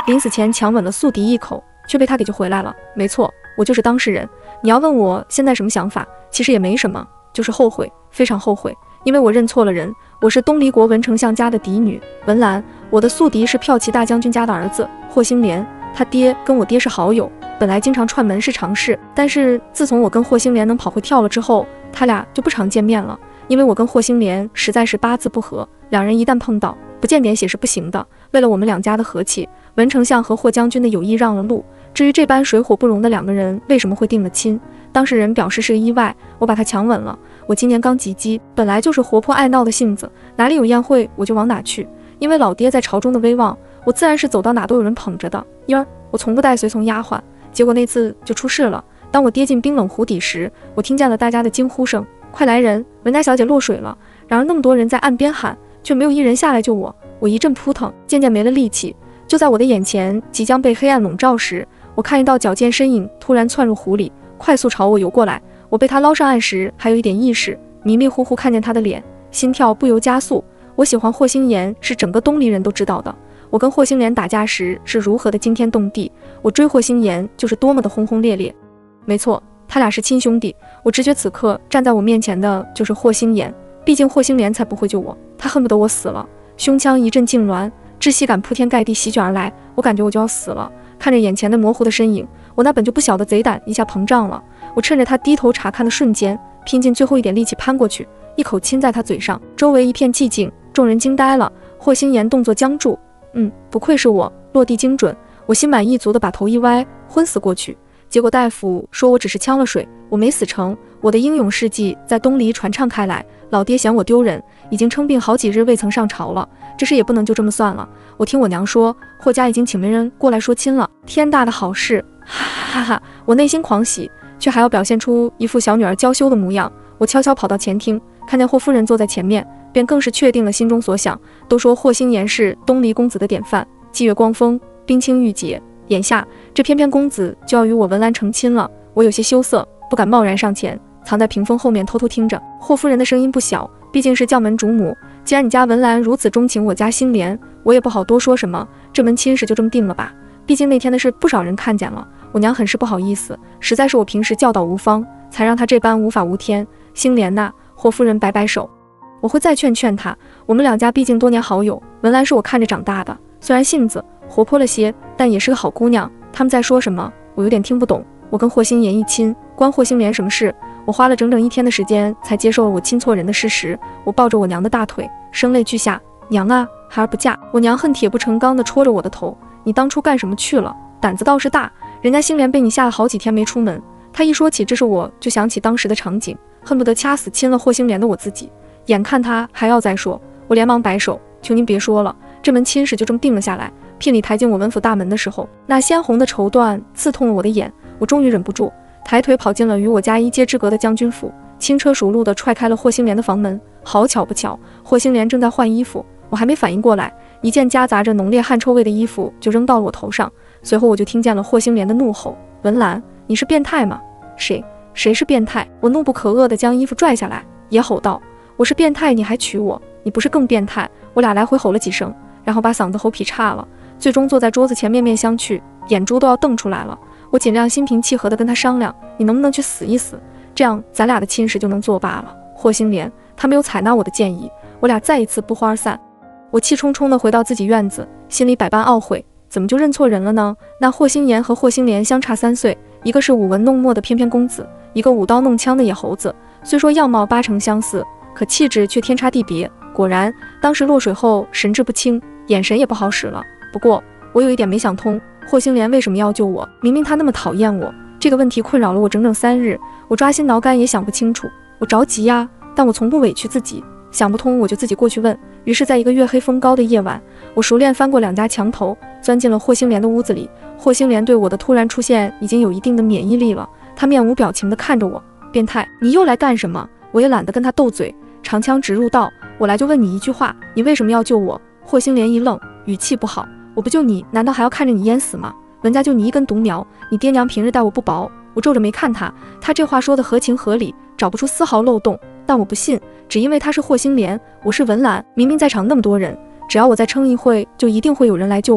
临死前强吻了宿敌一口，却被他给救回来了。没错，我就是当事人。你要问我现在什么想法，其实也没什么，就是后悔，非常后悔，因为我认错了人。我是东离国文丞相家的嫡女文兰，我的宿敌是骠骑大将军家的儿子霍兴廉，他爹跟我爹是好友，本来经常串门是常事，但是自从我跟霍兴廉能跑回跳了之后，他俩就不常见面了。因为我跟霍兴廉实在是八字不合，两人一旦碰到，不见点血是不行的。为了我们两家的和气，文丞相和霍将军的友谊让了路。至于这般水火不容的两个人为什么会定了亲，当事人表示是个意外，我把他强吻了。我今年刚及笄，本来就是活泼爱闹的性子，哪里有宴会我就往哪去。因为老爹在朝中的威望，我自然是走到哪都有人捧着的。我从不带随从丫鬟，结果那次就出事了。当我跌进冰冷湖底时，我听见了大家的惊呼声，快来人，文家小姐落水了。然而那么多人在岸边喊，却没有一人下来救我。我一阵扑腾，渐渐没了力气。就在我的眼前即将被黑暗笼罩时，我看一道矫健身影突然窜入湖里，快速朝我游过来。我被他捞上岸时还有一点意识，迷迷糊糊看见他的脸，心跳不由加速。我喜欢霍兴言是整个东离人都知道的，我跟霍兴廉打架时是如何的惊天动地，我追霍兴言就是多么的轰轰烈烈。没错，他俩是亲兄弟。我直觉此刻站在我面前的就是霍兴言，毕竟霍兴廉才不会救我，他恨不得我死了。胸腔一阵痉挛，窒息感铺天盖地席卷而来，我感觉我就要死了。看着眼前的模糊的身影，我那本就不小的贼胆一下膨胀了。我趁着他低头查看的瞬间，拼尽最后一点力气攀过去，一口亲在他嘴上。周围一片寂静，众人惊呆了。霍兴言动作僵住，不愧是我，落地精准。我心满意足地把头一歪，昏死过去。结果大夫说我只是呛了水，我没死成。我的英勇事迹在东离传唱开来，老爹嫌我丢人，已经称病好几日未曾上朝了。这事也不能就这么算了。我听我娘说，霍家已经请媒人过来说亲了，天大的好事！哈哈哈！我内心狂喜，却还要表现出一副小女儿娇羞的模样。我悄悄跑到前厅，看见霍夫人坐在前面，便更是确定了心中所想。都说霍兴言是东离公子的典范，霁月光风，冰清玉洁。眼下这翩翩公子就要与我文兰成亲了，我有些羞涩，不敢贸然上前，藏在屏风后面偷偷听着。霍夫人的声音不小，毕竟是将门主母，既然你家文兰如此钟情我家兴廉，我也不好多说什么，这门亲事就这么定了吧。毕竟那天的事不少人看见了，我娘很是不好意思，实在是我平时教导无方，才让她这般无法无天。兴廉呐，霍夫人摆摆手，我会再劝劝她，我们两家毕竟多年好友，文兰是我看着长大的，虽然性子活泼了些，但也是个好姑娘。他们在说什么，我有点听不懂。我跟霍兴言一亲，关霍兴廉什么事？我花了整整1天的时间才接受了我亲错人的事实。我抱着我娘的大腿，声泪俱下，娘啊，孩儿不嫁。我娘恨铁不成钢地戳着我的头，你当初干什么去了？胆子倒是大，人家兴廉被你吓了好几天没出门。他一说起这事，我就想起当时的场景，恨不得掐死亲了霍兴廉的我自己。眼看他还要再说，我连忙摆手，求您别说了，这门亲事就这么定了下来。聘礼抬进我文府大门的时候，那鲜红的绸缎刺痛了我的眼，我终于忍不住抬腿跑进了与我家一街之隔的将军府，轻车熟路地踹开了霍兴廉的房门。好巧不巧，霍兴廉正在换衣服，我还没反应过来，一件夹杂着浓烈汗臭味的衣服就扔到了我头上。随后我就听见了霍兴廉的怒吼，文兰，你是变态吗？谁是变态？我怒不可遏地将衣服拽下来，也吼道，我是变态你还娶我？你不是更变态？我俩来回吼了几声，然后把嗓子吼劈叉了，最终坐在桌子前面面相觑，眼珠都要瞪出来了。我尽量心平气和地跟他商量，你能不能去死一死，这样咱俩的亲事就能作罢了。霍兴廉他没有采纳我的建议，我俩再一次不欢而散。我气冲冲地回到自己院子，心里百般懊悔，怎么就认错人了呢？那霍兴言和霍兴廉相差3岁，一个是舞文弄墨的翩翩公子，一个舞刀弄枪的野猴子，虽说样貌8成相似，可气质却天差地别。果然当时落水后神志不清，眼神也不好使了。不过我有一点没想通，霍兴廉为什么要救我？明明他那么讨厌我。这个问题困扰了我整整3日，我抓心挠肝也想不清楚。我着急呀，但我从不委屈自己，想不通我就自己过去问。于是在一个月黑风高的夜晚，我熟练翻过2家墙头，钻进了霍兴廉的屋子里。霍兴廉对我的突然出现已经有一定的免疫力了，他面无表情地看着我，变态，你又来干什么？我也懒得跟他斗嘴，长枪直入道，我来就问你一句话，你为什么要救我？霍兴廉一愣，语气不好，我不救你，难道还要看着你淹死吗？文家就你一根独苗，你爹娘平日待我不薄。我皱着眉看他，他这话说的合情合理，找不出丝毫漏洞，但我不信，只因为他是霍兴廉，我是文兰，明明在场那么多人，只要我再撑一会，就一定会有人来救我。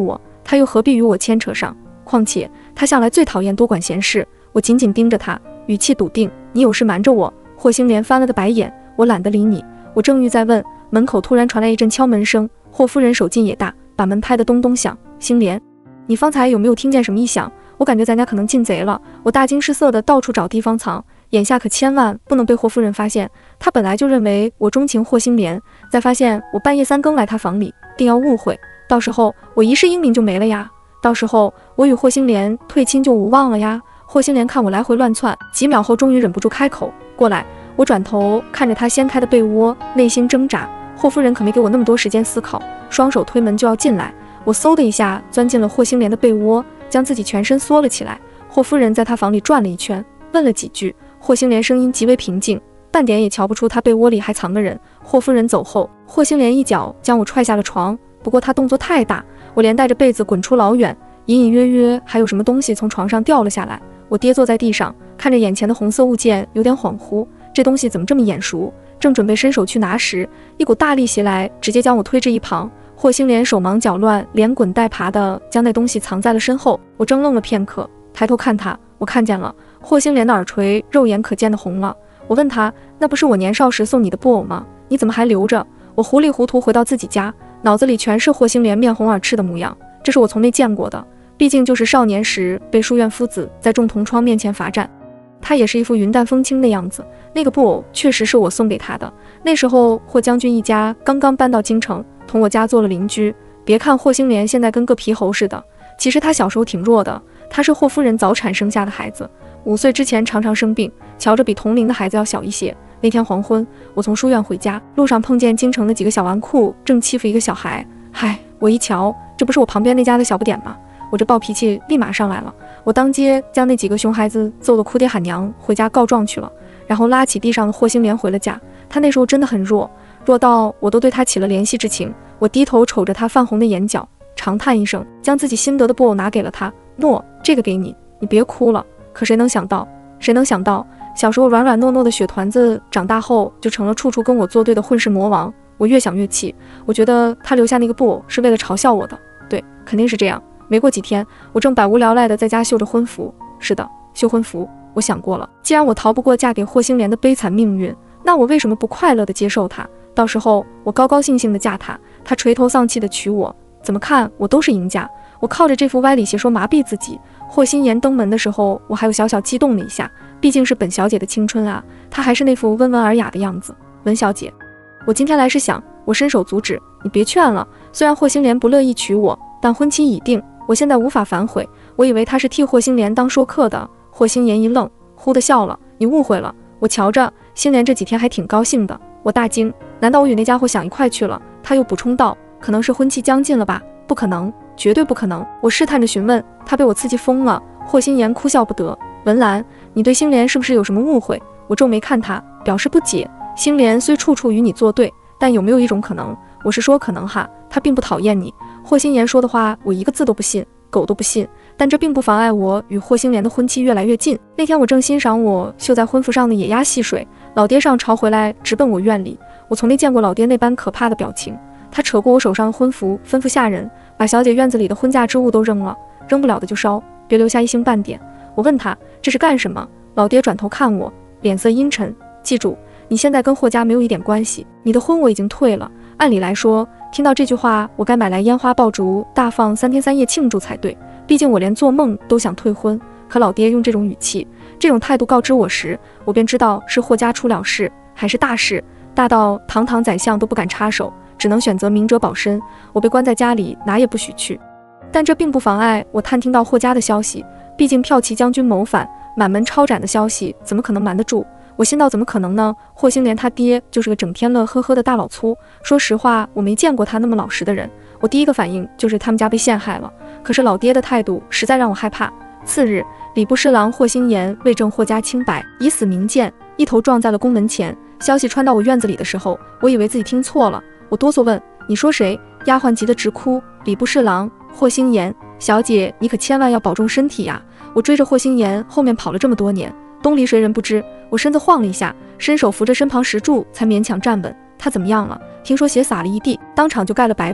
他又何必与我牵扯上？况且他向来最讨厌多管闲事。我紧紧盯着他，语气笃定：你有事瞒着我。霍星莲翻了个白眼，我懒得理你。我正欲再问，门口突然传来一阵敲门声，霍夫人手劲也大，把门拍得咚咚响。星莲，你方才有没有听见什么异响？我感觉咱家可能进贼了。我大惊失色的到处找地方藏，眼下可千万不能被霍夫人发现。她本来就认为我钟情霍星莲，再发现我半夜3更来她房里，定要误会，到时候我一世英名就没了呀，到时候我与霍星莲退亲就无望了呀。霍星莲看我来回乱窜，几秒后终于忍不住开口：过来。我转头看着她掀开的被窝，内心挣扎。霍夫人可没给我那么多时间思考，双手推门就要进来。我嗖的一下钻进了霍星莲的被窝，将自己全身缩了起来。霍夫人在她房里转了一圈，问了几句。霍星莲声音极为平静，半点也瞧不出她被窝里还藏个人。霍夫人走后，霍星莲一脚将我踹下了床，不过她动作太大，我连带着被子滚出老远，隐隐约约还有什么东西从床上掉了下来。我跌坐在地上，看着眼前的红色物件，有点恍惚。这东西怎么这么眼熟？正准备伸手去拿时，一股大力袭来，直接将我推至一旁。霍星莲手忙脚乱，连滚带爬的将那东西藏在了身后。我怔愣了片刻，抬头看他，我看见了霍星莲的耳垂肉眼可见的红了。我问他，那不是我年少时送你的布偶吗？你怎么还留着？我糊里糊涂回到自己家，脑子里全是霍星莲面红耳赤的模样，这是我从没见过的。毕竟就是少年时被书院夫子在众同窗面前罚站，他也是一副云淡风轻的样子。那个布偶确实是我送给他的，那时候霍将军一家刚刚搬到京城，同我家做了邻居。别看霍星莲现在跟个皮猴似的，其实他小时候挺弱的，他是霍夫人早产生下的孩子，5岁之前常常生病，瞧着比同龄的孩子要小一些。那天黄昏，我从书院回家，路上碰见京城的几个小纨绔正欺负一个小孩。嗨，我一瞧，这不是我旁边那家的小不点吗？我这暴脾气立马上来了，我当街将那几个熊孩子揍得哭爹喊娘，回家告状去了，然后拉起地上的霍星莲回了家。他那时候真的很弱，弱到我都对他起了怜惜之情。我低头瞅着他泛红的眼角，长叹一声，将自己新得的布偶拿给了他。诺，这个给你，你别哭了。可谁能想到，小时候软软糯糯的雪团子，长大后就成了处处跟我作对的混世魔王。我越想越气，我觉得他留下那个布偶是为了嘲笑我的。对，肯定是这样。没过几天，我正百无聊赖地在家绣着婚服。是的，绣婚服。我想过了，既然我逃不过嫁给霍星莲的悲惨命运，那我为什么不快乐地接受她？到时候我高高兴兴地嫁她，她垂头丧气地娶我，怎么看我都是赢家。我靠着这副歪理邪说麻痹自己。霍星妍登门的时候，我还有小小激动了一下，毕竟是本小姐的青春啊，她还是那副温文尔雅的样子。文小姐，我今天来是想，我伸手阻止你，别劝了。虽然霍星莲不乐意娶我，但婚期已定，我现在无法反悔。我以为他是替霍星莲当说客的。霍星妍一愣，忽地笑了，你误会了。我瞧着星莲这几天还挺高兴的。我大惊，难道我与那家伙想一块去了？他又补充道，可能是婚期将近了吧？不可能，绝对不可能。我试探着询问，他被我刺激疯了。霍星妍哭笑不得，文兰，你对星莲是不是有什么误会？我皱眉看他，表示不解。星莲虽处处与你作对，但有没有一种可能，我是说可能哈，他并不讨厌你。霍星妍说的话我一个字都不信，狗都不信，但这并不妨碍我与霍星莲的婚期越来越近。那天我正欣赏我绣在婚服上的野鸭戏水，老爹上朝回来直奔我院里。我从没见过老爹那般可怕的表情，他扯过我手上的婚服，吩咐下人把小姐院子里的婚嫁之物都扔了，扔不了的就烧，别留下一星半点。我问他这是干什么，老爹转头看我，脸色阴沉，记住，你现在跟霍家没有一点关系，你的婚我已经退了。按理来说，听到这句话，我该买来烟花爆竹，大放3天3夜庆祝才对。毕竟我连做梦都想退婚，可老爹用这种语气、这种态度告知我时，我便知道是霍家出了事，还是大事，大到堂堂宰相都不敢插手，只能选择明哲保身。我被关在家里，哪也不许去。但这并不妨碍我探听到霍家的消息，毕竟骠骑将军谋反，满门抄斩的消息，怎么可能瞒得住？我心道怎么可能呢？霍星莲他爹就是个整天乐呵呵的大老粗，说实话，我没见过他那么老实的人。我第一个反应就是他们家被陷害了，可是老爹的态度实在让我害怕。次日，礼部侍郎霍星妍为证霍家清白，以死明鉴，一头撞在了宫门前。消息传到我院子里的时候，我以为自己听错了，我哆嗦问，你说谁？丫鬟急得直哭，礼部侍郎霍星妍，小姐你可千万要保重身体呀。我追着霍星妍后面跑了这么多年，东离谁人不知。我身子晃了一下，伸手扶着身旁石柱，才勉强站稳。他怎么样了？听说血洒了一地，当场就盖了白布。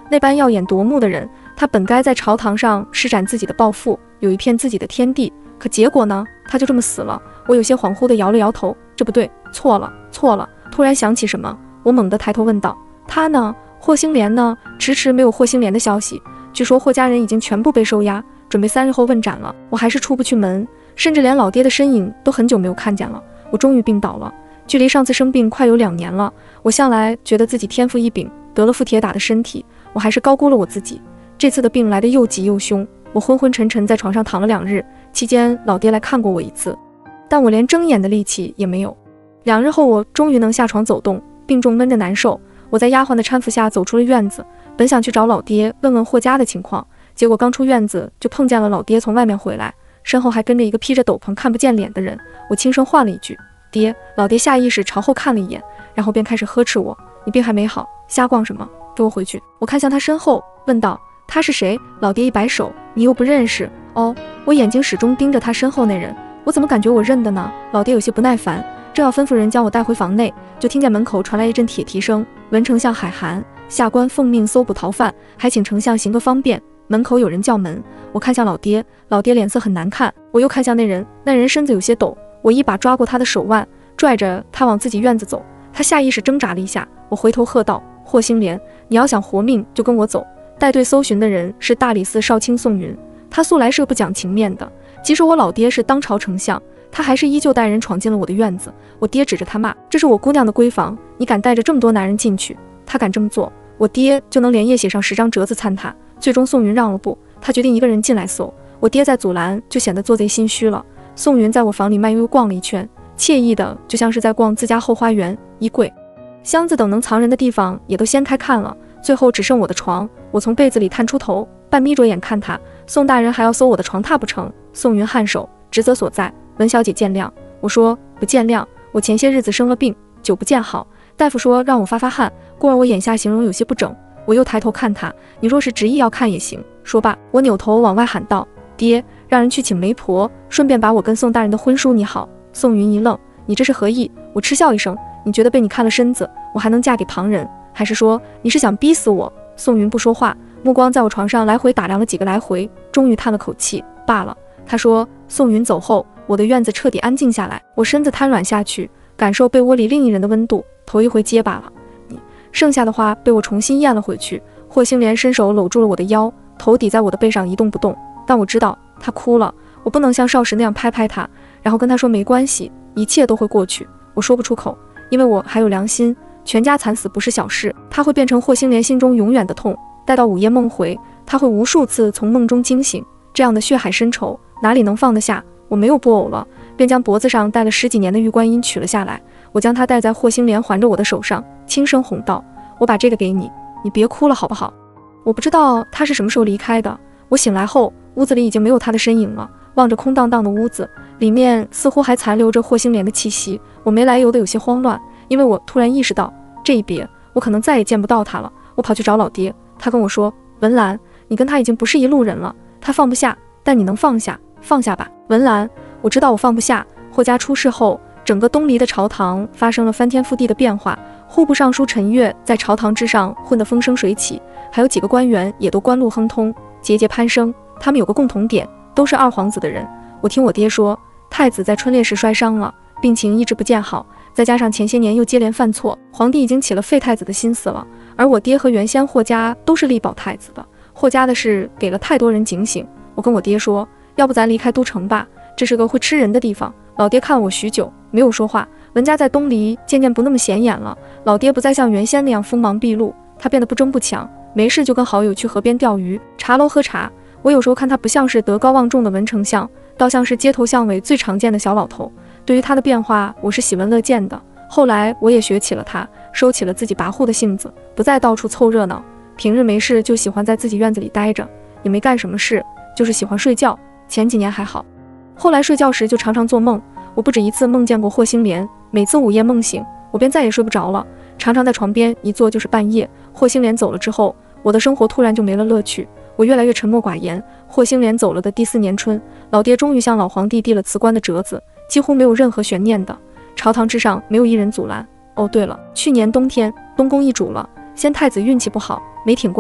那般耀眼夺目的人，他本该在朝堂上施展自己的抱负，有一片自己的天地，可结果呢？他就这么死了。我有些恍惚地摇了摇头，这不对，错了，错了。突然想起什么，我猛地抬头问道：他呢？霍星莲呢？迟迟没有霍星莲的消息。据说霍家人已经全部被收押，准备3日后问斩了。我还是出不去门，甚至连老爹的身影都很久没有看见了。我终于病倒了，距离上次生病快有2年了。我向来觉得自己天赋异禀，得了副铁打的身体，我还是高估了我自己。这次的病来得又急又凶，我昏昏沉沉在床上躺了2日，期间老爹来看过我1次，但我连睁眼的力气也没有。2日后，我终于能下床走动，病重闷着难受。我在丫鬟的搀扶下走出了院子，本想去找老爹问问霍家的情况，结果刚出院子就碰见了老爹从外面回来，身后还跟着一个披着斗篷看不见脸的人。我轻声唤了一句爹，老爹下意识朝后看了一眼，然后便开始呵斥我：你病还没好，瞎逛什么？给我回去！我看向他身后问道：他是谁？老爹一摆手：你又不认识哦。我眼睛始终盯着他身后那人，我怎么感觉我认得呢？老爹有些不耐烦，正要吩咐人将我带回房内，就听见门口传来一阵铁蹄声：文丞相海涵，下官奉命搜捕逃犯，还请丞相行个方便。门口有人叫门，我看向老爹，老爹脸色很难看。我又看向那人，那人身子有些抖，我一把抓过他的手腕，拽着他往自己院子走。他下意识挣扎了一下，我回头喝道：霍星莲，你要想活命就跟我走。带队搜寻的人是大理寺少卿宋云，他素来是个不讲情面的，即使我老爹是当朝丞相，他还是依旧带人闯进了我的院子。我爹指着他骂：这是我姑娘的闺房，你敢带着这么多男人进去？他敢这么做，我爹就能连夜写上10张折子参他。最终宋云让了步，他决定一个人进来搜，我爹再阻拦就显得做贼心虚了。宋云在我房里慢悠悠逛了一圈，惬意的就像是在逛自家后花园，衣柜、箱子等能藏人的地方也都掀开看了，最后只剩我的床。我从被子里探出头，半眯着眼看他：宋大人还要搜我的床榻不成？宋云颔首：职责所在，文小姐见谅。我说：不见谅，我前些日子生了病，久不见好，大夫说让我发发汗，故而我眼下形容有些不整。我又抬头看他：你若是执意要看也行。说罢，我扭头往外喊道：爹，让人去请媒婆，顺便把我跟宋大人的婚书拟好。宋云一愣：你这是何意？我嗤笑一声：你觉得被你看了身子，我还能嫁给旁人？还是说你是想逼死我？宋云不说话，目光在我床上来回打量了几个来回，终于叹了口气：罢了。他说。宋云走后，我的院子彻底安静下来，我身子瘫软下去，感受被窝里另一人的温度，头一回结巴了。你剩下的话被我重新咽了回去。霍星莲伸手搂住了我的腰，头抵在我的背上一动不动，但我知道他哭了，我不能像少时那样拍拍他，然后跟他说没关系，一切都会过去。我说不出口，因为我还有良心，全家惨死不是小事，他会变成霍星莲心中永远的痛。待到午夜梦回，他会无数次从梦中惊醒，这样的血海深仇哪里能放得下？我没有布偶了，便将脖子上戴了10几年的玉观音取了下来。我将它戴在霍星莲环着我的手上，轻声哄道：我把这个给你，你别哭了好不好？我不知道他是什么时候离开的，我醒来后，屋子里已经没有他的身影了。望着空荡荡的屋子，里面似乎还残留着霍星莲的气息。我没来由的有些慌乱，因为我突然意识到这一别，我可能再也见不到他了。我跑去找老爹，他跟我说：文兰，你跟他已经不是一路人了，他放不下，但你能放下，放下吧。文兰，我知道我放不下。霍家出事后，整个东篱的朝堂发生了翻天覆地的变化，户部尚书陈悦在朝堂之上混得风生水起，还有几个官员也都官路亨通，节节攀升。他们有个共同点，都是二皇子的人。我听我爹说，太子在春猎时摔伤了，病情一直不见好，再加上前些年又接连犯错，皇帝已经起了废太子的心思了。而我爹和原先霍家都是力保太子的，霍家的事给了太多人警醒。我跟我爹说，要不咱离开都城吧，这是个会吃人的地方。老爹看了我许久，没有说话。文家在东篱渐渐不那么显眼了，老爹不再像原先那样锋芒毕露，他变得不争不抢，没事就跟好友去河边钓鱼，茶楼喝茶。我有时候看他不像是德高望重的文丞相，倒像是街头巷尾最常见的小老头。对于他的变化，我是喜闻乐见的。后来我也学起了他，收起了自己跋扈的性子，不再到处凑热闹。平日没事就喜欢在自己院子里待着，也没干什么事，就是喜欢睡觉。前几年还好，后来睡觉时就常常做梦。我不止一次梦见过霍星莲，每次午夜梦醒，我便再也睡不着了，常常在床边一坐就是半夜。霍星莲走了之后，我的生活突然就没了乐趣，我越来越沉默寡言。霍星莲走了的第4年春，老爹终于向老皇帝递了辞官的折子，几乎没有任何悬念的，朝堂之上没有一人阻拦。哦对了，去年冬天东宫易主了，先太子运气不好，没挺过来，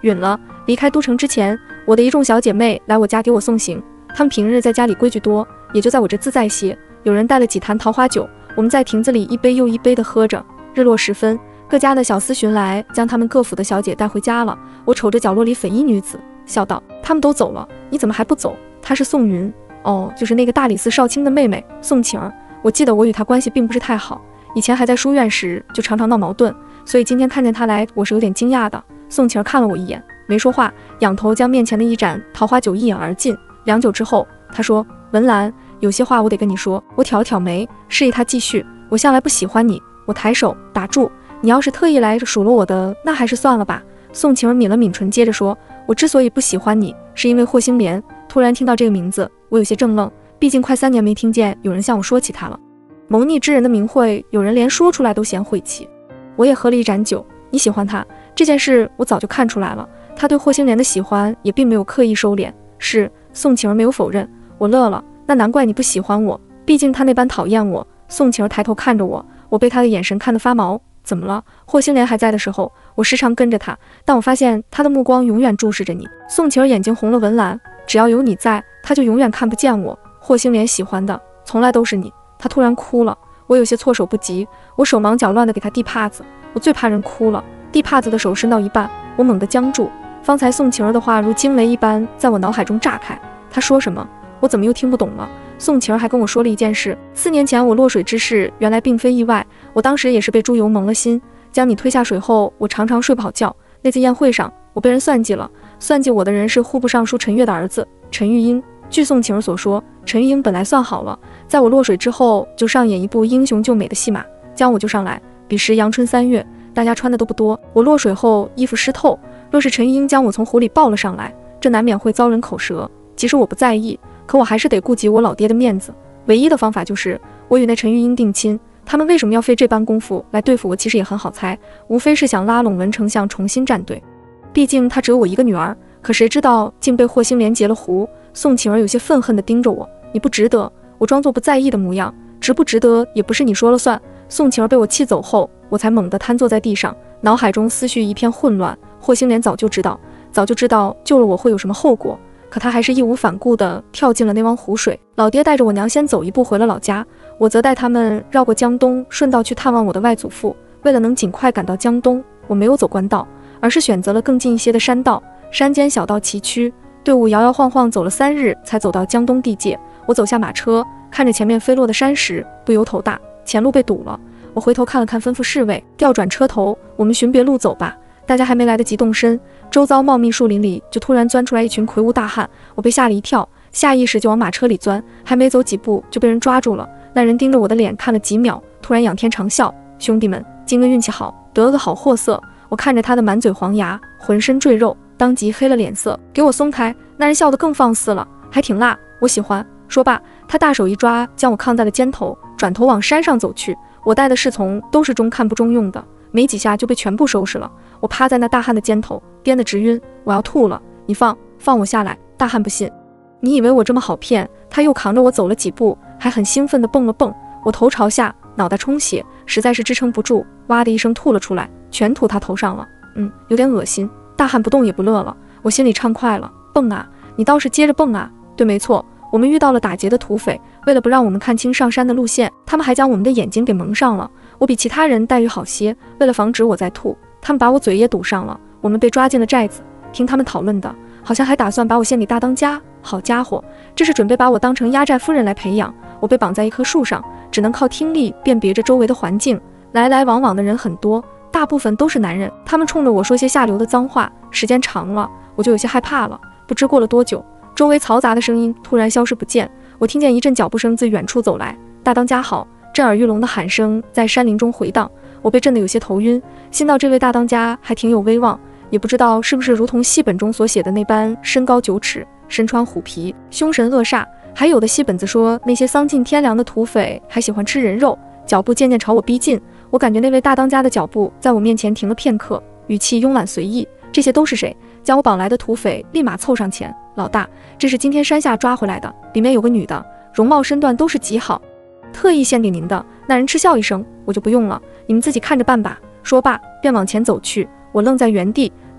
允了。离开都城之前，我的一众小姐妹来我家给我送行，她们平日在家里规矩多，也就在我这自在些。有人带了几坛桃花酒，我们在亭子里一杯又一杯地喝着。日落时分，各家的小厮寻来，将他们各府的小姐带回家了。我瞅着角落里粉衣女子，笑道：他们都走了，你怎么还不走？她是宋云，哦，就是那个大理寺少卿的妹妹宋晴儿。我记得我与她关系并不是太好，以前还在书院时就常常闹矛盾，所以今天看见她来，我是有点惊讶的。宋晴儿看了我一眼，没说话，仰头将面前的一盏桃花酒一饮而尽。良久之后，她说：文兰，有些话我得跟你说。我挑了挑眉，示意她继续。我向来不喜欢你。我抬手打住，你要是特意来数落我的，那还是算了吧。宋晴儿抿了抿唇，接着说：我之所以不喜欢你，是因为霍星莲。突然听到这个名字，我有些怔愣，毕竟快3年没听见有人向我说起他了。谋逆之人的名讳，有人连说出来都嫌晦气。我也喝了一盏酒。你喜欢他这件事，我早就看出来了。他对霍星莲的喜欢也并没有刻意收敛。是，宋晴儿没有否认。我乐了，那难怪你不喜欢我，毕竟他那般讨厌我。宋晴儿抬头看着我，我被他的眼神看得发毛。怎么了？霍星莲还在的时候，我时常跟着他，但我发现他的目光永远注视着你。宋晴儿眼睛红了，文兰，只要有你在，他就永远看不见我。霍星莲喜欢的从来都是你。他突然哭了，我有些措手不及，我手忙脚乱地给他递帕子。我最怕人哭了，递帕子的手伸到一半，我猛地僵住。方才宋晴儿的话如惊雷一般在我脑海中炸开。他说什么？我怎么又听不懂了？宋晴儿还跟我说了一件事，4年前我落水之事原来并非意外，我当时也是被猪油蒙了心，将你推下水后，我常常睡不好觉。那次宴会上，我被人算计了，算计我的人是户部尚书陈悦的儿子陈玉英。据宋晴儿所说，陈玉英本来算好了，在我落水之后就上演一部英雄救美的戏码，将我救上来。彼时阳春3月，大家穿的都不多，我落水后衣服湿透，若是陈玉英将我从湖里抱了上来，这难免会遭人口舌。即使我不在意，可我还是得顾及我老爹的面子。唯一的方法就是我与那陈玉英定亲。他们为什么要费这般功夫来对付我，其实也很好猜，无非是想拉拢文丞相重新站队。毕竟他只有我一个女儿，可谁知道竟被霍星莲截了胡。宋晴儿有些愤恨地盯着我，你不值得。我装作不在意的模样，值不值得也不是你说了算。宋晴儿被我气走后，我才猛地瘫坐在地上，脑海中思绪一片混乱。霍星莲早就知道救了我会有什么后果，可他还是义无反顾地跳进了那汪湖水。老爹带着我娘先走一步回了老家，我则带他们绕过江东，顺道去探望我的外祖父。为了能尽快赶到江东，我没有走官道，而是选择了更近一些的山道。山间小道崎岖，队伍摇摇晃晃走了3日，才走到江东地界。我走下马车，看着前面飞落的山石，不由头大，前路被堵了。我回头看了看，吩咐侍卫调转车头，我们寻别路走吧。大家还没来得及动身，周遭茂密树林里就突然钻出来一群魁梧大汉，我被吓了一跳，下意识就往马车里钻，还没走几步就被人抓住了。那人盯着我的脸看了几秒，突然仰天长啸：兄弟们，今个运气好，得了个好货色。我看着他的满嘴黄牙，浑身赘肉，当即黑了脸色。给我松开！那人笑得更放肆了，还挺辣，我喜欢。说罢，他大手一抓，将我扛在了肩头，转头往山上走去。我带的侍从都是中看不中用的，没几下就被全部收拾了。我趴在那大汉的肩头，颠得直晕，我要吐了。你放我下来！大汉不信，你以为我这么好骗？他又扛着我走了几步，还很兴奋地蹦了蹦。我头朝下，脑袋充血，实在是支撑不住，哇的一声吐了出来，全吐他头上了。有点恶心。大汉不动也不乐了，我心里畅快了。蹦啊，你倒是接着蹦啊！对，没错，我们遇到了打劫的土匪，为了不让我们看清上山的路线，他们还将我们的眼睛给蒙上了。我比其他人待遇好些，为了防止我再吐，他们把我嘴也堵上了。我们被抓进了寨子，听他们讨论的，好像还打算把我献给大当家。好家伙，这是准备把我当成压寨夫人来培养。我被绑在一棵树上，只能靠听力辨别着周围的环境。来来往往的人很多，大部分都是男人，他们冲着我说些下流的脏话。时间长了，我就有些害怕了。不知过了多久，周围嘈杂的声音突然消失不见，我听见一阵脚步声自远处走来。大当家好！震耳欲聋的喊声在山林中回荡，我被震得有些头晕，心道这位大当家还挺有威望，也不知道是不是如同戏本中所写的那般身高9尺，身穿虎皮，凶神恶煞。还有的戏本子说那些丧尽天良的土匪还喜欢吃人肉。脚步渐渐朝我逼近，我感觉那位大当家的脚步在我面前停了片刻，语气慵懒随意。这些都是谁？将我绑来的土匪立马凑上前，老大，这是今天山下抓回来的，里面有个女的，容貌身段都是极好，特意献给您的。那人嗤笑一声，我就不用了，你们自己看着办吧。说罢便往前走去。我愣在原地，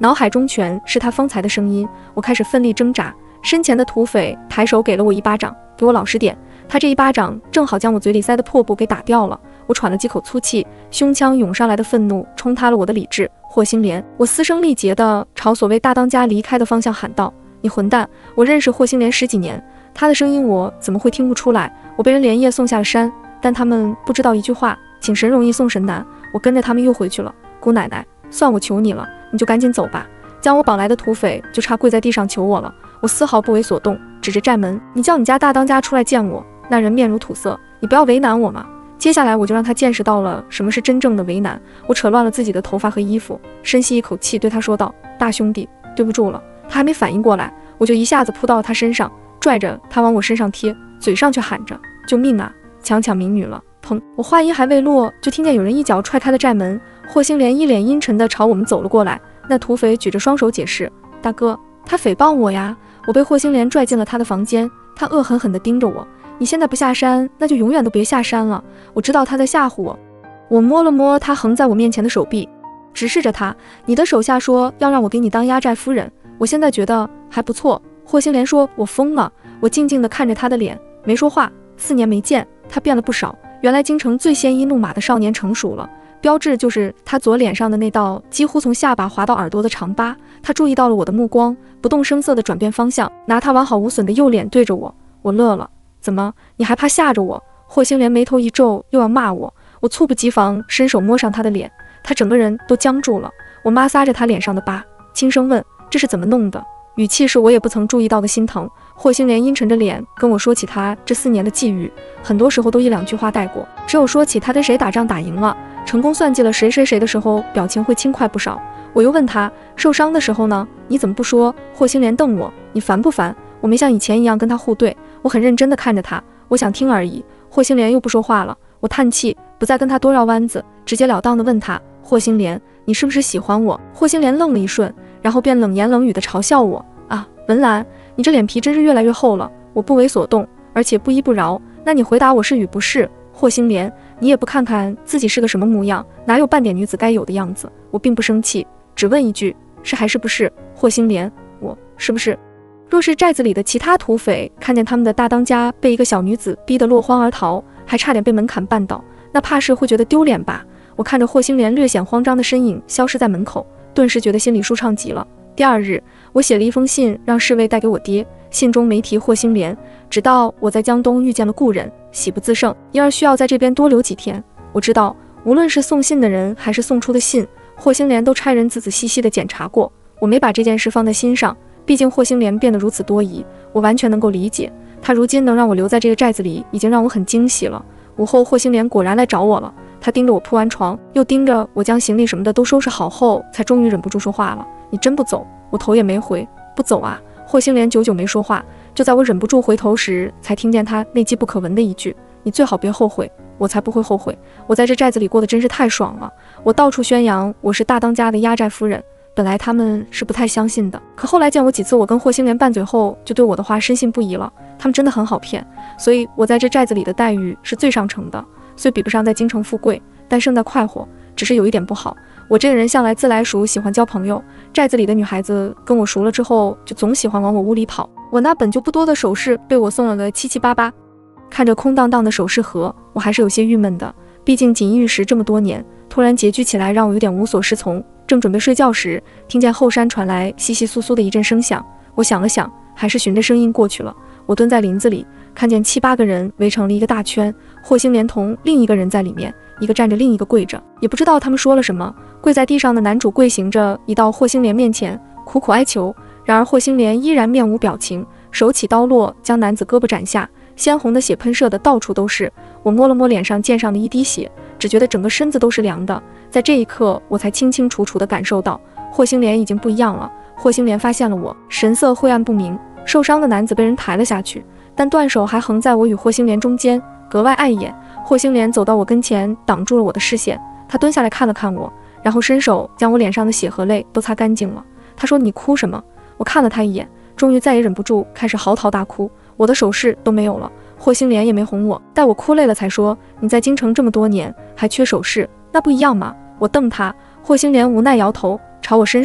脑海中全是他方才的声音。我开始奋力挣扎，身前的土匪抬手给了我一巴掌，给我老实点。他这一巴掌正好将我嘴里塞的破布给打掉了。我喘了几口粗气，胸腔涌上来的愤怒冲塌了我的理智。霍星莲，我嘶声力竭地朝所谓大当家离开的方向喊道：“你混蛋！”我认识霍星莲10几年，他的声音我怎么会听不出来？我被人连夜送下了山，但他们不知道一句话，请神容易送神难。我跟着他们又回去了。姑奶奶，算我求你了，你就赶紧走吧。将我绑来的土匪就差跪在地上求我了。我丝毫不为所动，指着寨门：“你叫你家大当家出来见我。”那人面如土色：“你不要为难我嘛。”接下来我就让他见识到了什么是真正的为难。我扯乱了自己的头发和衣服，深吸一口气，对他说道：“大兄弟，对不住了。”他还没反应过来，我就一下子扑到了他身上，拽着他往我身上贴，嘴上却喊着：“救命啊，强抢民女了！”砰！我话音还未落，就听见有人一脚踹开了寨门。霍星莲一脸阴沉地朝我们走了过来。那土匪举着双手解释：“大哥，他诽谤我呀！”我被霍星莲拽进了他的房间，他恶狠狠地盯着我：“你现在不下山，那就永远都别下山了。”我知道他在吓唬我。我摸了摸他横在我面前的手臂，直视着他：“你的手下说要让我给你当压寨夫人，我现在觉得还不错。”霍星莲说：“我疯了。”我静静地看着他的脸，没说话。4年没见，他变了不少。原来京城最鲜衣怒马的少年成熟了，标志就是他左脸上的那道几乎从下巴滑到耳朵的长疤。他注意到了我的目光，不动声色地转变方向，拿他完好无损的右脸对着我。我乐了：“怎么，你还怕吓着我？”霍星莲眉头一皱，又要骂我。我猝不及防伸手摸上他的脸，他整个人都僵住了。我摩挲着他脸上的疤，轻声问：“这是怎么弄的？”语气是我也不曾注意到的心疼。霍星莲阴沉着脸跟我说起他这4年的际遇，很多时候都1、2句话带过，只有说起他跟谁打仗打赢了，成功算计了谁谁谁的时候，表情会轻快不少。我又问他受伤的时候呢，你怎么不说？霍星莲瞪我：“你烦不烦？”我没像以前一样跟他互对，我很认真地看着他，我想听而已。霍星莲又不说话了，我叹气，不再跟他多绕弯子，直截了当地问他：“霍星莲，你是不是喜欢我？”霍星莲愣了一瞬，然后便冷言冷语地嘲笑我：“啊，文兰，你这脸皮真是越来越厚了。”我不为所动，而且不依不饶。那你回答我是与不是？霍星莲，你也不看看自己是个什么模样，哪有半点女子该有的样子？我并不生气，只问一句：是还是不是？霍星莲，我是不是？若是寨子里的其他土匪看见他们的大当家被一个小女子逼得落荒而逃，还差点被门槛绊倒，那怕是会觉得丢脸吧。我看着霍星莲略显慌张的身影消失在门口，顿时觉得心里舒畅极了。第2日，我写了一封信让侍卫带给我爹，信中没提霍星莲，直到我在江东遇见了故人，喜不自胜，因而需要在这边多留几天。我知道无论是送信的人还是送出的信，霍星莲都差人仔仔细细地检查过。我没把这件事放在心上，毕竟霍星莲变得如此多疑，我完全能够理解。他如今能让我留在这个寨子里，已经让我很惊喜了。午后，霍星莲果然来找我了，他盯着我铺完床，又盯着我将行李什么的都收拾好后，才终于忍不住说话了：“你真不走？”我头也没回：“不走啊。”霍星莲久久没说话，就在我忍不住回头时，才听见他那机不可闻的一句：“你最好别后悔。”我才不会后悔，我在这寨子里过得真是太爽了。我到处宣扬我是大当家的压寨夫人，本来他们是不太相信的，可后来见我几次我跟霍星莲拌嘴后，就对我的话深信不疑了。他们真的很好骗，所以我在这寨子里的待遇是最上乘的，虽比不上在京城富贵，但胜在快活。只是有一点不好，我这个人向来自来熟，喜欢交朋友，寨子里的女孩子跟我熟了之后，就总喜欢往我屋里跑。我那本就不多的首饰被我送了个七七八八，看着空荡荡的首饰盒，我还是有些郁闷的，毕竟锦衣玉食这么多年，突然拮据起来，让我有点无所适从。正准备睡觉时，听见后山传来窸窸窣窣的一阵声响，我想了想，还是循着声音过去了。我蹲在林子里，看见7、8个人围成了一个大圈，霍星连同另一个人在里面，一个站着，另一个跪着，也不知道他们说了什么。跪在地上的男主跪行着，一到霍星莲面前，苦苦哀求。然而霍星莲依然面无表情，手起刀落，将男子胳膊斩下，鲜红的血喷射的到处都是。我摸了摸脸上溅上的一滴血，只觉得整个身子都是凉的。在这一刻，我才清清楚楚地感受到霍星莲已经不一样了。霍星莲发现了我，神色晦暗不明。受伤的男子被人抬了下去，但断手还横在我与霍星莲中间，格外碍眼。霍星莲走到我跟前，挡住了我的视线。他蹲下来看了看我，然后伸手将我脸上的血和泪都擦干净了。他说：“你哭什么？”我看了他一眼，终于再也忍不住，开始嚎啕大哭。我的首饰都没有了，霍星莲也没哄我，待我哭累了才说：“你在京城这么多年，还缺首饰，那不一样吗？”我瞪他，霍星莲无奈摇头，朝我伸手：“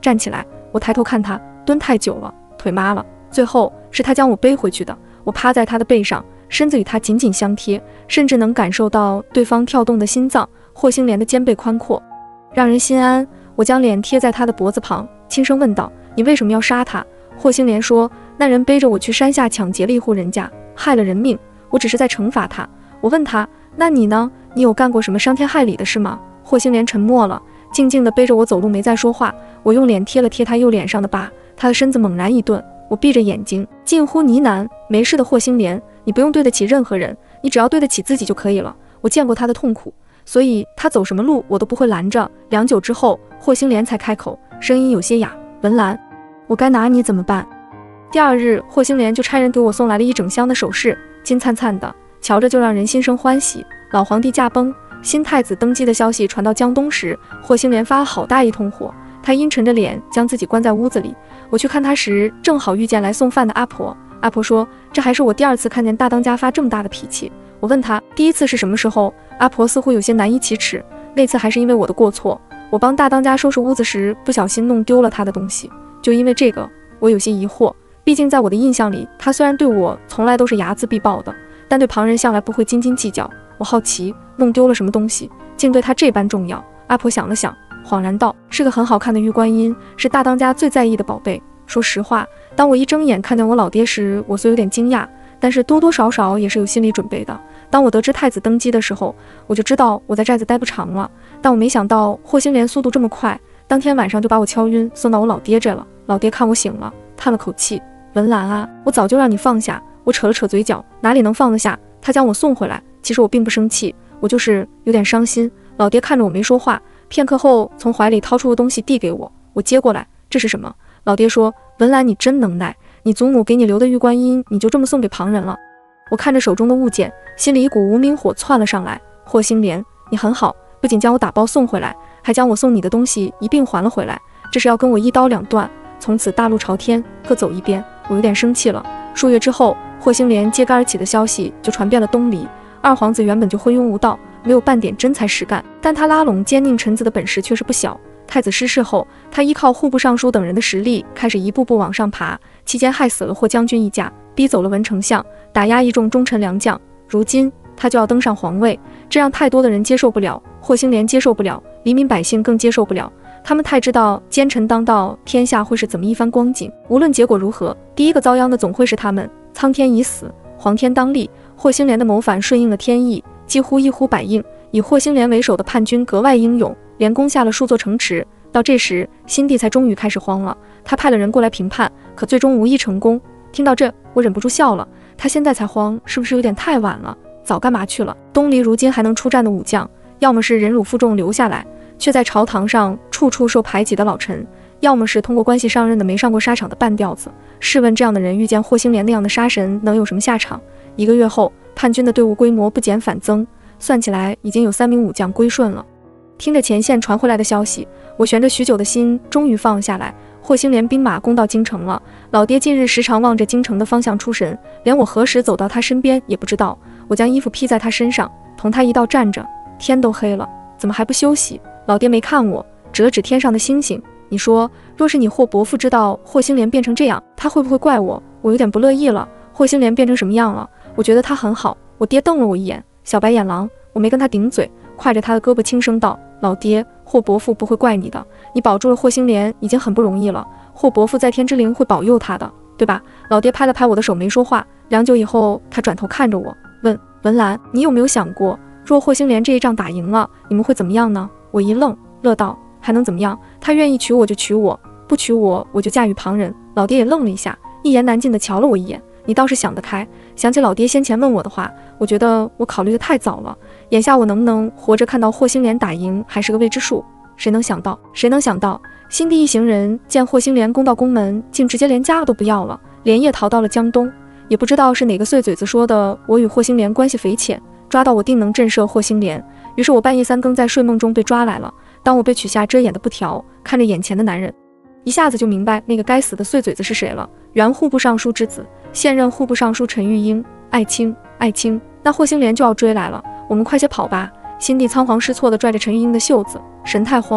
站起来，我抬头看他，蹲太久了，腿麻了。最后是他将我背回去的，我趴在他的背上，身子与他紧紧相贴，甚至能感受到对方跳动的心脏。霍星莲的肩背宽阔，让人心安。我将脸贴在他的脖子旁，轻声问道：“你为什么要杀他？”霍星莲说：“那人背着我去山下抢劫了一户人家，害了人命，我只是在惩罚他。”我问他：“那你呢？你有干过什么伤天害理的事吗？”霍星莲沉默了，静静地背着我走路，没再说话。我用脸贴了贴他右脸上的疤，他的身子猛然一顿，我闭着眼睛，近乎呢喃：“没事的，霍星莲，你不用对得起任何人，你只要对得起自己就可以了。”我见过他的痛苦，所以他走什么路我都不会拦着。良久之后，霍星莲才开口，声音有些哑：“文兰，我该拿你怎么办？”第二日，霍星莲就差人给我送来了一整箱的首饰，金灿灿的，瞧着就让人心生欢喜。老皇帝驾崩，新太子登基的消息传到江东时，霍星莲发了好大一通火。他阴沉着脸将自己关在屋子里。我去看他时，正好遇见来送饭的阿婆。阿婆说：“这还是我第二次看见大当家发这么大的脾气。”我问他第一次是什么时候，阿婆似乎有些难以启齿。那次还是因为我的过错，我帮大当家收拾屋子时不小心弄丢了他的东西。就因为这个，我有些疑惑。毕竟在我的印象里，他虽然对我从来都是睚眦必报的，但对旁人向来不会斤斤计较。我好奇，弄丢了什么东西，竟对他这般重要。阿婆想了想，恍然道：“是个很好看的玉观音，是大当家最在意的宝贝。”说实话，当我一睁眼看见我老爹时，我虽有点惊讶，但是多多少少也是有心理准备的。当我得知太子登基的时候，我就知道我在寨子待不长了，但我没想到霍星莲速度这么快，当天晚上就把我敲晕，送到我老爹这了。老爹看我醒了，叹了口气：“文兰啊，我早就让你放下。”我扯了扯嘴角，哪里能放得下？他将我送回来，其实我并不生气，我就是有点伤心。老爹看着我没说话，片刻后从怀里掏出个东西递给我，我接过来：“这是什么？”老爹说：“文兰，你真能耐，你祖母给你留的玉观音，你就这么送给旁人了。”我看着手中的物件，心里一股无名火窜了上来。霍星莲，你很好，不仅将我打包送回来，还将我送你的东西一并还了回来，这是要跟我一刀两断，从此大路朝天，各走一边。我有点生气了。数月之后，霍星莲揭竿而起的消息就传遍了东黎。二皇子原本就昏庸无道，没有半点真才实干，但他拉拢奸佞臣子的本事却是不小。太子失势后，他依靠户部尚书等人的实力，开始一步步往上爬，期间害死了霍将军一家，逼走了文丞相，打压一众忠臣良将。如今他就要登上皇位，这让太多的人接受不了，霍星莲接受不了，黎民百姓更接受不了。他们太知道奸臣当道，天下会是怎么一番光景。无论结果如何，第一个遭殃的总会是他们。苍天已死，黄天当立。霍星莲的谋反顺应了天意，几乎一呼百应。以霍星莲为首的叛军格外英勇，连攻下了数座城池。到这时，新帝才终于开始慌了。他派了人过来评判，可最终无一成功。听到这，我忍不住笑了。他现在才慌，是不是有点太晚了？早干嘛去了？东黎如今还能出战的武将，要么是忍辱负重留下来，却在朝堂上处处受排挤的老臣，要么是通过关系上任的没上过沙场的半吊子。试问这样的人遇见霍星莲那样的杀神，能有什么下场？1个月后，叛军的队伍规模不减反增，算起来已经有3名武将归顺了。听着前线传回来的消息，我悬着许久的心终于放下来。霍星莲兵马攻到京城了，老爹近日时常望着京城的方向出神，连我何时走到他身边也不知道。我将衣服披在他身上，同他一道站着。天都黑了，怎么还不休息？老爹没看我，指了指天上的星星。你说，若是你霍伯父知道霍星莲变成这样，他会不会怪我？我有点不乐意了。霍星莲变成什么样了？我觉得他很好。我爹瞪了我一眼，小白眼狼。我没跟他顶嘴，挎着他的胳膊轻声道：“老爹，霍伯父不会怪你的，你保住了霍星莲已经很不容易了，霍伯父在天之灵会保佑他的，对吧？”老爹拍了拍我的手，没说话。良久以后，他转头看着我，问：“文兰，你有没有想过，若霍星莲这一仗打赢了，你们会怎么样呢？”我一愣，乐道：“还能怎么样？他愿意娶我就娶我，不娶我我就嫁与旁人。”老爹也愣了一下，一言难尽地瞧了我一眼。你倒是想得开。想起老爹先前问我的话，我觉得我考虑得太早了。眼下我能不能活着看到霍星莲打赢，还是个未知数。谁能想到，新帝一行人见霍星莲攻到宫门，竟直接连家都不要了，连夜逃到了江东。也不知道是哪个碎嘴子说的，我与霍星莲关系匪浅，抓到我定能震慑霍星莲。于是我半夜3更在睡梦中被抓来了。当我被取下遮掩的布条，看着眼前的男人，一下子就明白那个该死的碎嘴子是谁了。原户部尚书之子，现任户部尚书陈玉英。爱卿，那霍星莲就要追来了，我们快些跑吧。新帝仓皇失措地拽着陈玉英的袖子，神态慌乱。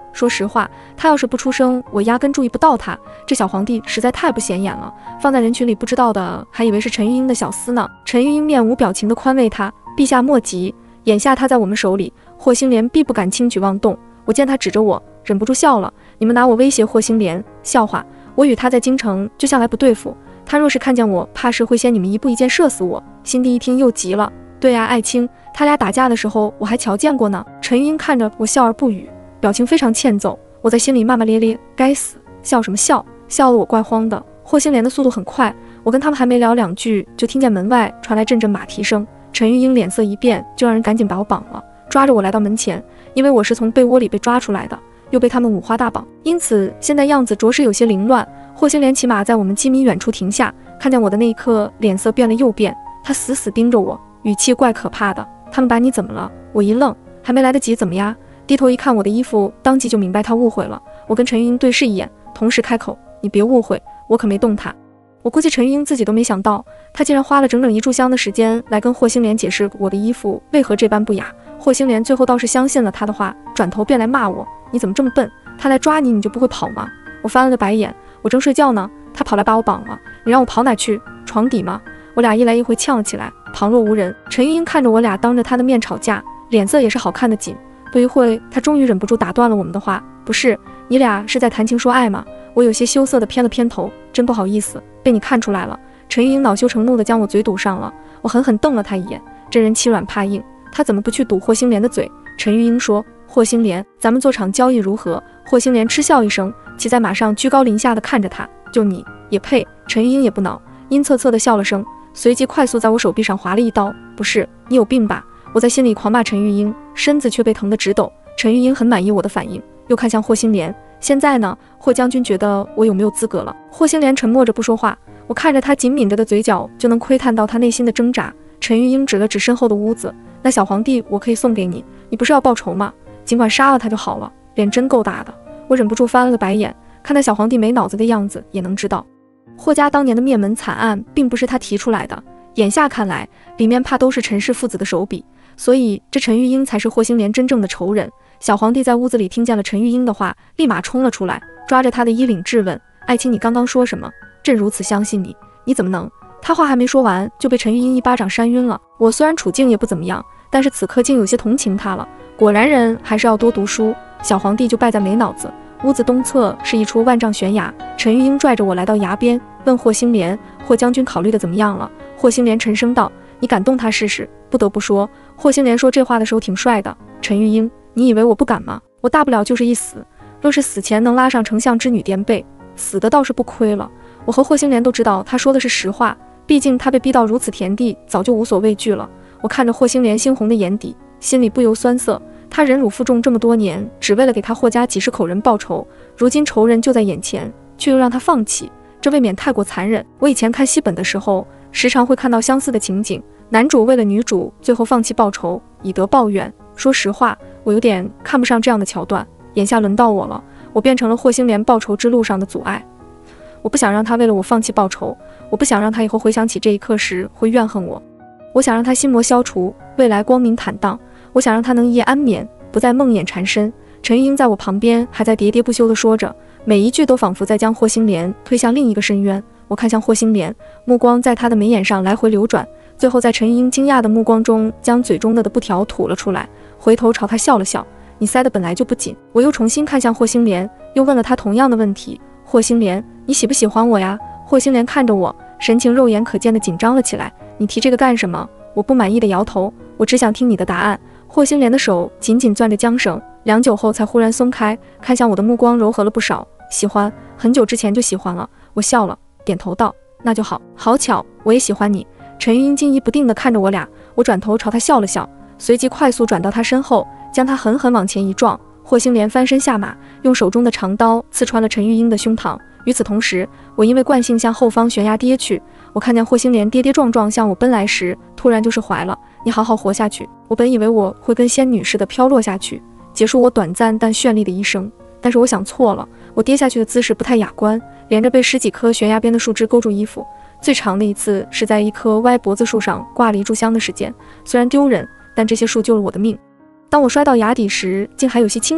说实话，他要是不出声，我压根注意不到他。这小皇帝实在太不显眼了，放在人群里不知道的还以为是陈玉英的小厮呢。陈玉英面无表情地宽慰他：陛下莫急，眼下他在我们手里，霍兴莲必不敢轻举妄动。我见他指着我，忍不住笑了。你们拿我威胁霍兴莲，笑话！我与他在京城就向来不对付，他若是看见我，怕是会先你们一步一箭射死我。辛帝一听又急了：对啊，爱卿，他俩打架的时候我还瞧见过呢。陈玉英看着我笑而不语，表情非常欠揍。我在心里骂骂咧咧：该死，笑什么笑？笑得我怪慌的。霍兴莲的速度很快，我跟他们还没聊两句，就听见门外传来阵阵马蹄声。陈玉英脸色一变，就让人赶紧把我绑了，抓着我来到门前。因为我是从被窝里被抓出来的，又被他们五花大绑，因此现在样子着实有些凌乱。霍兴莲骑马在我们几米远处停下，看见我的那一刻，脸色变了又变，他死死盯着我，语气怪可怕的：他们把你怎么了？我一愣，还没来得及怎么呀，低头一看我的衣服，当即就明白他误会了。我跟陈玉英对视一眼，同时开口：你别误会，我可没动他。我估计陈玉英自己都没想到，她竟然花了整整1炷香的时间来跟霍兴莲解释我的衣服为何这般不雅。霍兴莲最后倒是相信了他的话，转头便来骂我：你怎么这么笨？他来抓你，你就不会跑吗？我翻了个白眼，我正睡觉呢，他跑来把我绑了。你让我跑哪去？床底吗？我俩一来一回呛了起来，旁若无人。陈玉英看着我俩当着他的面吵架，脸色也是好看的紧。不一会，他终于忍不住打断了我们的话：不是，你俩是在谈情说爱吗？我有些羞涩地偏了偏头，真不好意思，被你看出来了。陈玉英恼羞成怒地将我嘴堵上了，我狠狠瞪了他一眼。这人欺软怕硬，他怎么不去堵霍兴莲的嘴？陈玉英说：霍兴莲，咱们做场交易如何？霍兴莲嗤笑一声，骑在马上居高临下地看着他：就你也配？陈玉英也不恼，阴恻恻地笑了声，随即快速在我手臂上划了一刀。不是，你有病吧？我在心里狂骂陈玉英，身子却被疼得直抖。陈玉英很满意我的反应，又看向霍兴莲：现在呢？霍将军觉得我有没有资格了？霍兴莲沉默着不说话，我看着他紧抿着的嘴角，就能窥探到他内心的挣扎。陈玉英指了指身后的屋子：那小皇帝我可以送给你，你不是要报仇吗？尽管杀了他就好了。脸真够大的，我忍不住翻了个白眼，看那小皇帝没脑子的样子，也能知道霍家当年的灭门惨案并不是他提出来的，眼下看来，里面怕都是陈氏父子的手笔，所以这陈玉英才是霍兴莲真正的仇人。小皇帝在屋子里听见了陈玉英的话，立马冲了出来，抓着他的衣领质问：爱卿，你刚刚说什么？朕如此相信你，你怎么能……他话还没说完，就被陈玉英一巴掌扇晕了。我虽然处境也不怎么样，但是此刻竟有些同情他了。果然人还是要多读书。小皇帝就败在没脑子。屋子东侧是一处万丈悬崖，陈玉英拽着我来到崖边，问霍兴莲：霍将军考虑的怎么样了？霍兴莲沉声道：你敢动他试试？不得不说，霍兴莲说这话的时候挺帅的。陈玉英，你以为我不敢吗？我大不了就是一死，若是死前能拉上丞相之女颠背，死的倒是不亏了。我和霍兴莲都知道他说的是实话，毕竟他被逼到如此田地，早就无所畏惧了。我看着霍兴莲猩红的眼底，心里不由酸涩。他忍辱负重这么多年，只为了给他霍家几十口人报仇，如今仇人就在眼前，却又让他放弃，这未免太过残忍。我以前看戏本的时候，时常会看到相似的情景，男主为了女主最后放弃报仇，以德报怨。说实话，我有点看不上这样的桥段。眼下轮到我了，我变成了霍兴莲报仇之路上的阻碍。我不想让他为了我放弃报仇，我不想让他以后回想起这一刻时会怨恨我。我想让他心魔消除，未来光明坦荡。我想让他能一夜安眠，不再梦魇缠身。陈玉英在我旁边还在喋喋不休地说着，每一句都仿佛在将霍兴莲推向另一个深渊。我看向霍兴莲，目光在他的眉眼上来回流转，最后在陈玉英惊讶的目光中将嘴中的布条吐了出来，回头朝他笑了笑：你塞得本来就不紧。我又重新看向霍兴莲，又问了他同样的问题：霍兴莲，你喜不喜欢我呀？霍兴莲看着我，神情肉眼可见的紧张了起来。你提这个干什么？我不满意的摇头，我只想听你的答案。霍兴莲的手紧紧攥着缰绳，良久后才忽然松开，看向我的目光柔和了不少。喜欢，很久之前就喜欢了。我笑了，点头道：那就好。好巧，我也喜欢你。陈玉英惊疑不定地看着我俩，我转头朝他笑了笑，随即快速转到他身后，将他狠狠往前一撞。霍兴莲翻身下马，用手中的长刀刺穿了陈玉英的胸膛。与此同时，我因为惯性向后方悬崖跌去。我看见霍兴莲跌跌撞撞向我奔来时，突然就释怀了。你好好活下去。我本以为我会跟仙女似的飘落下去，结束我短暂但绚丽的一生，但是我想错了。我跌下去的姿势不太雅观，连着被10几棵悬崖边的树枝勾住衣服。最长的一次是在一棵歪脖子树上挂了一炷香的时间，虽然丢人，但这些树救了我的命。当我摔到崖底时，竟还有些清醒，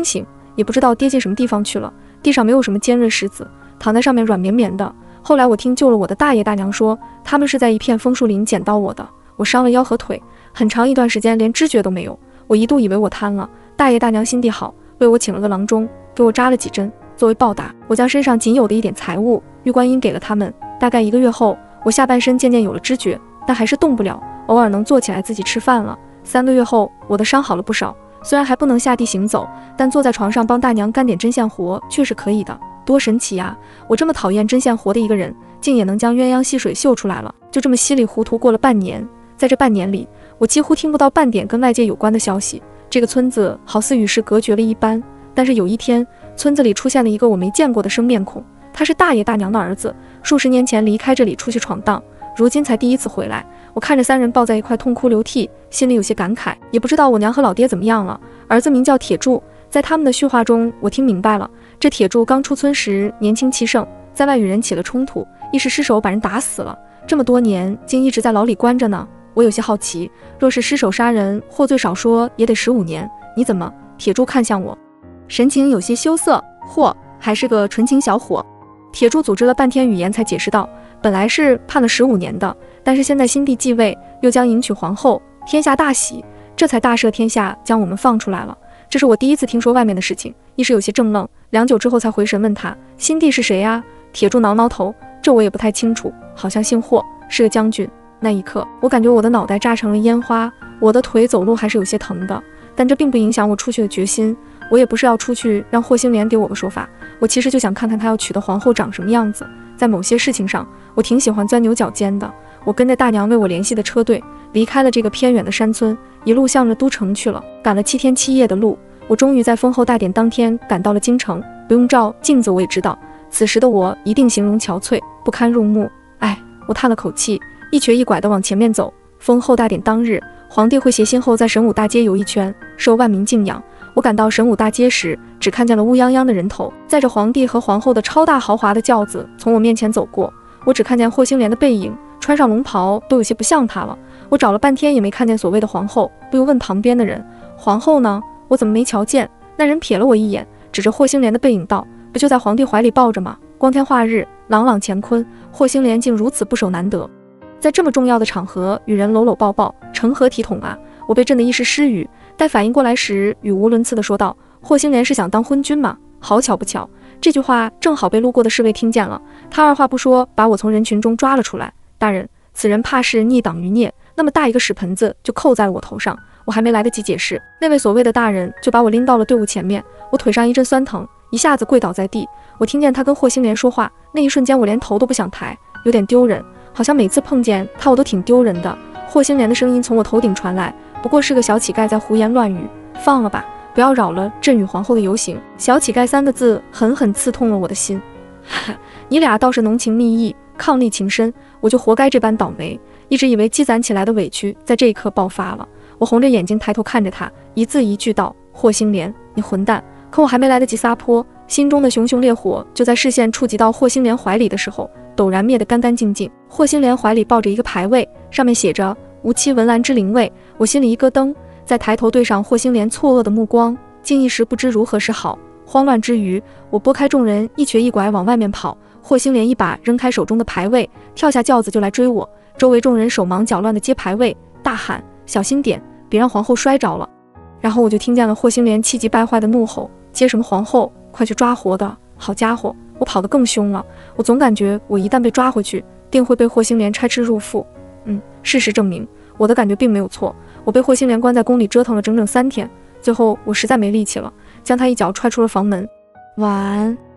也不知道跌进什么地方去了。地上没有什么尖锐石子，躺在上面软绵绵的。后来我听救了我的大爷大娘说，他们是在一片枫树林捡到我的。我伤了腰和腿，很长一段时间连知觉都没有。我一度以为我瘫了，大爷大娘心地好，为我请了个郎中，给我扎了几针。作为报答，我将身上仅有的一点财物玉观音给了他们。大概1个月后，我下半身渐渐有了知觉，但还是动不了，偶尔能坐起来自己吃饭了。3个月后，我的伤好了不少，虽然还不能下地行走，但坐在床上帮大娘干点针线活却是可以的。多神奇呀！我这么讨厌针线活的一个人，竟也能将鸳鸯戏水绣出来了。就这么稀里糊涂过了半年，在这半年里，我几乎听不到半点跟外界有关的消息。这个村子好似与世隔绝了一般。但是有一天，村子里出现了一个我没见过的生面孔，他是大爷大娘的儿子，数十年前离开这里出去闯荡，如今才第一次回来。我看着3人抱在一块痛哭流涕，心里有些感慨，也不知道我娘和老爹怎么样了。儿子名叫铁柱，在他们的叙话中，我听明白了，这铁柱刚出村时年轻气盛，在外与人起了冲突，一时失手把人打死了。这么多年竟一直在牢里关着呢。我有些好奇，若是失手杀人，或最少说也得15年。你怎么？铁柱看向我，神情有些羞涩，还是个纯情小伙。铁柱组织了半天语言才解释道，本来是判了15年的，但是现在新帝继位，又将迎娶皇后，天下大喜，这才大赦天下，将我们放出来了。这是我第一次听说外面的事情，一时有些怔愣，良久之后才回神问他，新帝是谁呀？铁柱挠挠头，这我也不太清楚，好像姓霍，是个将军。那一刻，我感觉我的脑袋炸成了烟花，我的腿走路还是有些疼的，但这并不影响我出去的决心。我也不是要出去让霍星莲给我个说法，我其实就想看看他要娶的皇后长什么样子。在某些事情上，我挺喜欢钻牛角尖的。我跟着大娘为我联系的车队，离开了这个偏远的山村，一路向着都城去了。赶了7天7夜的路，我终于在封后大典当天赶到了京城。不用照镜子我也知道，此时的我一定形容憔悴，不堪入目。我叹了口气，一瘸一拐地往前面走。封后大典当日，皇帝会携先后在神武大街游一圈，受万民敬仰。我赶到神武大街时，只看见了乌泱泱的人头，载着皇帝和皇后的超大豪华的轿子从我面前走过。我只看见霍星莲的背影，穿上龙袍都有些不像她了。我找了半天也没看见所谓的皇后，不由问旁边的人，皇后呢？我怎么没瞧见？那人瞥了我一眼，指着霍星莲的背影道，不就在皇帝怀里抱着吗？光天化日，朗朗乾坤，霍星莲竟如此不守难得，在这么重要的场合与人搂搂抱抱，成何体统啊！我被震得一时失语，待反应过来时，语无伦次地说道，霍星莲是想当昏君吗？好巧不巧，这句话正好被路过的侍卫听见了，他二话不说把我从人群中抓了出来。大人，此人怕是逆党余孽，那么大一个屎盆子就扣在了我头上。我还没来得及解释，那位所谓的大人就把我拎到了队伍前面。我腿上一阵酸疼，一下子跪倒在地。我听见他跟霍星莲说话，那一瞬间我连头都不想抬，有点丢人，好像每次碰见他我都挺丢人的。霍星莲的声音从我头顶传来，不过是个小乞丐在胡言乱语，放了吧，不要扰了朕与皇后的游行。小乞丐3个字狠狠刺痛了我的心。你俩倒是浓情蜜意，伉俪情深，我就活该这般倒霉。一直以为积攒起来的委屈在这一刻爆发了。我红着眼睛抬头看着他，一字一句道，霍星莲，你混蛋。可我还没来得及撒泼，心中的熊熊烈火就在视线触及到霍星莲怀里的时候陡然灭得干干净净。霍星莲怀里抱着一个牌位，上面写着无期文澜之灵位。我心里一咯噔，再抬头对上霍星莲错愕的目光，竟一时不知如何是好。慌乱之余，我拨开众人，一瘸一拐往外面跑。霍星莲一把扔开手中的牌位，跳下轿子就来追我。周围众人手忙脚乱地接牌位，大喊小心点，别让皇后摔着了。然后我就听见了霍星莲气急败坏的怒吼，接什么皇后，快去抓活的。好家伙，我跑得更凶了。我总感觉我一旦被抓回去，定会被霍星莲拆吃入腹。事实证明我的感觉并没有错。我被霍星莲关在宫里折腾了整整3天，最后我实在没力气了，将她一脚踹出了房门。晚安。